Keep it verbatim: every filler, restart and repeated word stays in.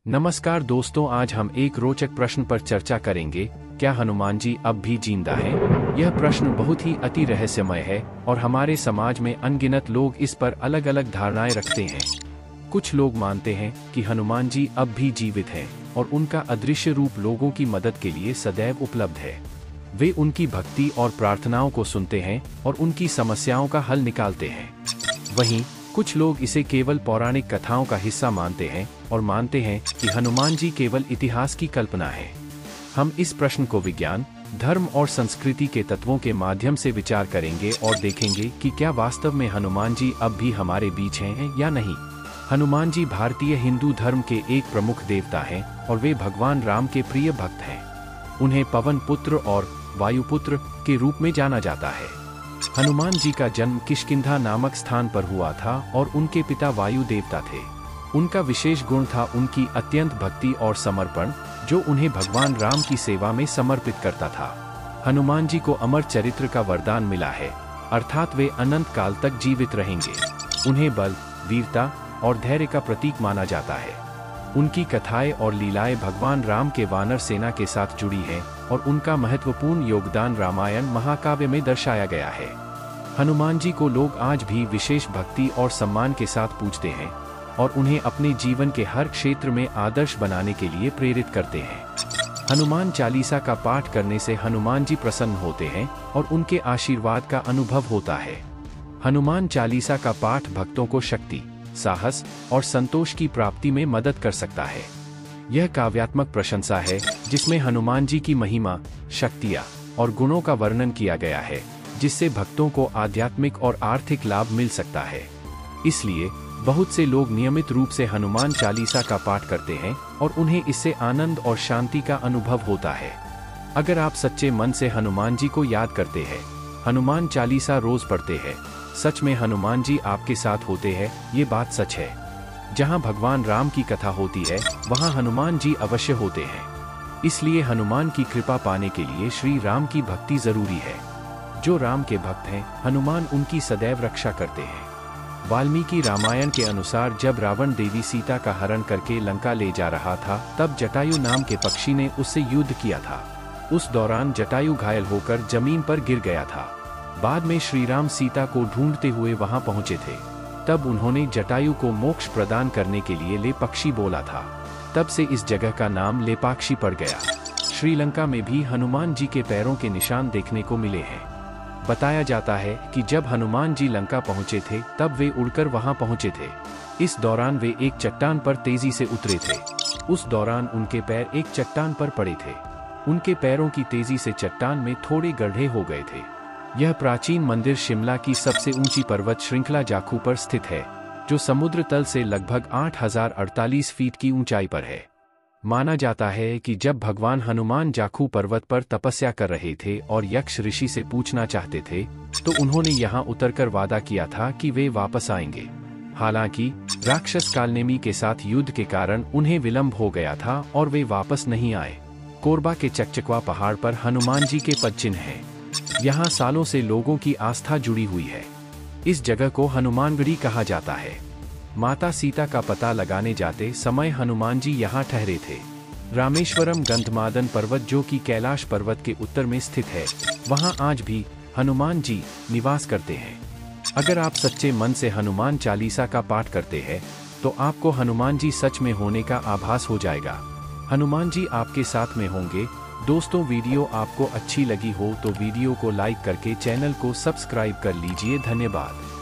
नमस्कार दोस्तों, आज हम एक रोचक प्रश्न पर चर्चा करेंगे। क्या हनुमान जी अब भी जिंदा हैं? यह प्रश्न बहुत ही अति रहस्यमय है और हमारे समाज में अनगिनत लोग इस पर अलग अलग धारणाएं रखते हैं। कुछ लोग मानते हैं कि हनुमान जी अब भी जीवित हैं और उनका अदृश्य रूप लोगों की मदद के लिए सदैव उपलब्ध है। वे उनकी भक्ति और प्रार्थनाओं को सुनते हैं और उनकी समस्याओं का हल निकालते हैं। वहीं कुछ लोग इसे केवल पौराणिक कथाओं का हिस्सा मानते हैं और मानते हैं कि हनुमान जी केवल इतिहास की कल्पना है। हम इस प्रश्न को विज्ञान, धर्म और संस्कृति के तत्वों के माध्यम से विचार करेंगे और देखेंगे कि क्या वास्तव में हनुमान जी अब भी हमारे बीच हैं या नहीं। हनुमान जी भारतीय हिंदू धर्म के एक प्रमुख देवता हैं और वे भगवान राम के प्रिय भक्त हैं। उन्हें पवन पुत्र और वायुपुत्र के रूप में जाना जाता है। हनुमान जी का जन्म किष्किंधा नामक स्थान पर हुआ था और उनके पिता वायु देवता थे। उनका विशेष गुण था उनकी अत्यंत भक्ति और समर्पण, जो उन्हें भगवान राम की सेवा में समर्पित करता था। हनुमान जी को अमर चरित्र का वरदान मिला है, अर्थात वे अनंत काल तक जीवित रहेंगे। उन्हें बल, वीरता और धैर्य का प्रतीक माना जाता है। उनकी कथाएं और लीलाएं भगवान राम के वानर सेना के साथ जुड़ी हैं और उनका महत्वपूर्ण योगदान रामायण महाकाव्य में दर्शाया गया है। हनुमान जी को लोग आज भी विशेष भक्ति और सम्मान के साथ पूजते हैं और उन्हें अपने जीवन के हर क्षेत्र में आदर्श बनाने के लिए प्रेरित करते हैं। हनुमान चालीसा का पाठ करने से हनुमान जी प्रसन्न होते हैं और उनके आशीर्वाद का अनुभव होता है। हनुमान चालीसा का पाठ भक्तों को शक्ति, साहस और संतोष की प्राप्ति में मदद कर सकता है। यह काव्यात्मक प्रशंसा है जिसमें हनुमान जी की महिमा, शक्तियाँ और गुणों का वर्णन किया गया है, जिससे भक्तों को आध्यात्मिक और आर्थिक लाभ मिल सकता है। इसलिए बहुत से लोग नियमित रूप से हनुमान चालीसा का पाठ करते हैं और उन्हें इससे आनंद और शांति का अनुभव होता है। अगर आप सच्चे मन से हनुमान जी को याद करते हैं, हनुमान चालीसा रोज पढ़ते हैं, सच में हनुमान जी आपके साथ होते हैं, ये बात सच है। जहाँ भगवान राम की कथा होती है, वहाँ हनुमान जी अवश्य होते हैं। इसलिए हनुमान की कृपा पाने के लिए श्री राम की भक्ति जरूरी है। जो राम के भक्त हैं, हनुमान उनकी सदैव रक्षा करते हैं। वाल्मीकि रामायण के अनुसार जब रावण देवी सीता का हरण करके लंका ले जा रहा था, तब जटायु नाम के पक्षी ने उससे युद्ध किया था। उस दौरान जटायु घायल होकर जमीन पर गिर गया था। बाद में श्री राम सीता को ढूंढते हुए वहां पहुंचे थे। तब उन्होंने जटायु को मोक्ष प्रदान करने के लिए ले पक्षी बोला था। तब से इस जगह का नाम लेपाक्षी पड़ गया। श्रीलंका में भी हनुमान जी के पैरों के निशान देखने को मिले हैं। बताया जाता है कि जब हनुमान जी लंका पहुंचे थे, तब वे उड़कर वहां पहुंचे थे। इस दौरान वे एक चट्टान पर तेजी से उतरे थे। उस दौरान उनके पैर एक चट्टान पर पड़े थे। उनके पैरों की तेजी से चट्टान में थोड़े गड्ढे हो गए थे। यह प्राचीन मंदिर शिमला की सबसे ऊंची पर्वत श्रृंखला जाखू पर स्थित है, जो समुद्र तल से लगभग आठ हजार अड़तालीस फीट की ऊंचाई पर है। माना जाता है कि जब भगवान हनुमान जाखू पर्वत पर तपस्या कर रहे थे और यक्ष ऋषि से पूछना चाहते थे, तो उन्होंने यहाँ उतरकर वादा किया था कि वे वापस आएंगे। हालांकि राक्षस कालनेमी के साथ युद्ध के कारण उन्हें विलंब हो गया था और वे वापस नहीं आए। कोरबा के चकचकवा पहाड़ पर हनुमान जी के पदचिन्ह हैं। यहाँ सालों से लोगों की आस्था जुड़ी हुई है। इस जगह को हनुमानगढ़ी कहा जाता है। माता सीता का पता लगाने जाते समय हनुमान जी यहाँ ठहरे थे। रामेश्वरम गंधमादन पर्वत, जो कि कैलाश पर्वत के उत्तर में स्थित है, वहाँ आज भी हनुमान जी निवास करते हैं। अगर आप सच्चे मन से हनुमान चालीसा का पाठ करते हैं, तो आपको हनुमान जी सच में होने का आभास हो जाएगा। हनुमान जी आपके साथ में होंगे। दोस्तों, वीडियो आपको अच्छी लगी हो तो वीडियो को लाइक करके चैनल को सब्सक्राइब कर लीजिए। धन्यवाद।